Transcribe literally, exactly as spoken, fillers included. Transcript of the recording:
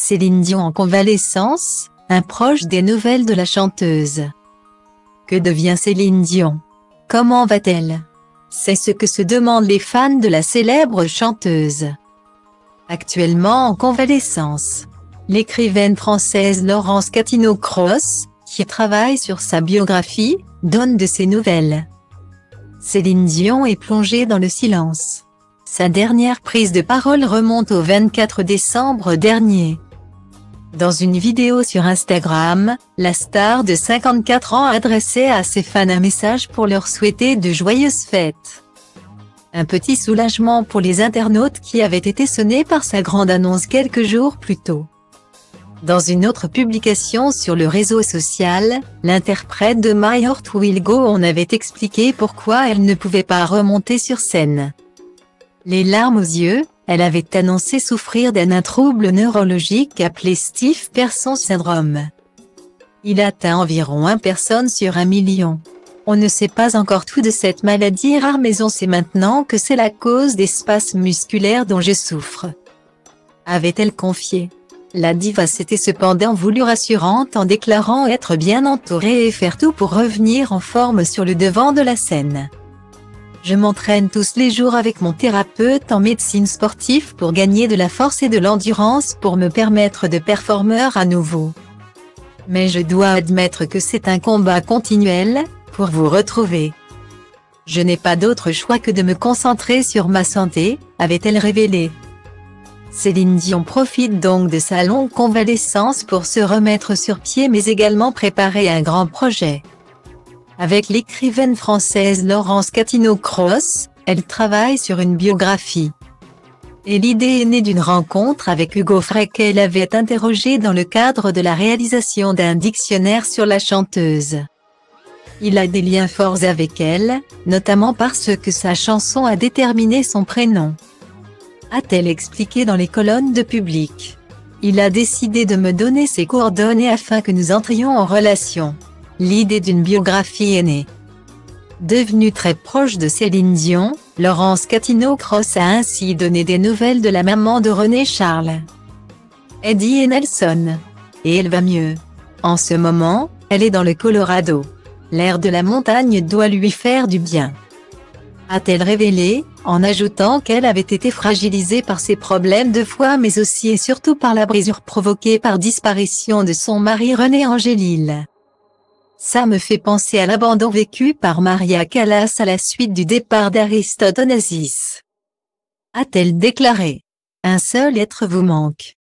Céline Dion en convalescence, un proche des nouvelles de la chanteuse. Que devient Céline Dion? Comment va-t-elle? C'est ce que se demandent les fans de la célèbre chanteuse. Actuellement en convalescence, l'écrivaine française Laurence Catino-Cros, qui travaille sur sa biographie, donne de ses nouvelles. Céline Dion est plongée dans le silence. Sa dernière prise de parole remonte au vingt-quatre décembre dernier. Dans une vidéo sur Instagram, la star de cinquante-quatre ans adressait à ses fans un message pour leur souhaiter de joyeuses fêtes. Un petit soulagement pour les internautes qui avaient été sonnés par sa grande annonce quelques jours plus tôt. Dans une autre publication sur le réseau social, l'interprète de My Heart Will Go On avait expliqué pourquoi elle ne pouvait pas remonter sur scène. Les larmes aux yeux, elle avait annoncé souffrir d'un trouble neurologique appelé Stiff Person Syndrome. Il atteint environ une personne sur un million. On ne sait pas encore tout de cette maladie rare, mais on sait maintenant que c'est la cause des spasmes musculaires dont je souffre, avait-elle confié. La diva s'était cependant voulue rassurante en déclarant être bien entourée et faire tout pour revenir en forme sur le devant de la scène. Je m'entraîne tous les jours avec mon thérapeute en médecine sportive pour gagner de la force et de l'endurance pour me permettre de performer à nouveau. Mais je dois admettre que c'est un combat continuel, pour vous retrouver. Je n'ai pas d'autre choix que de me concentrer sur ma santé, avait-elle révélé. Céline Dion profite donc de sa longue convalescence pour se remettre sur pied mais également préparer un grand projet. Avec l'écrivaine française Laurence Catino-Cros, elle travaille sur une biographie. Et l'idée est née d'une rencontre avec Hugo Frey qu'elle avait interrogé dans le cadre de la réalisation d'un dictionnaire sur la chanteuse. Il a des liens forts avec elle, notamment parce que sa chanson a déterminé son prénom, a-t-elle expliqué dans les colonnes de Public. Il a décidé de me donner ses coordonnées afin que nous entrions en relation. L'idée d'une biographie est née. Devenue très proche de Céline Dion, Laurence Catino-Cros a ainsi donné des nouvelles de la maman de René Charles, Eddie et Nelson. Et elle va mieux. En ce moment, elle est dans le Colorado. L'air de la montagne doit lui faire du bien, a-t-elle révélé, en ajoutant qu'elle avait été fragilisée par ses problèmes de foie mais aussi et surtout par la brisure provoquée par disparition de son mari René Angélil. Ça me fait penser à l'abandon vécu par Maria Callas à la suite du départ d'Aristote Onassis, a-t-elle déclaré. Un seul être vous manque.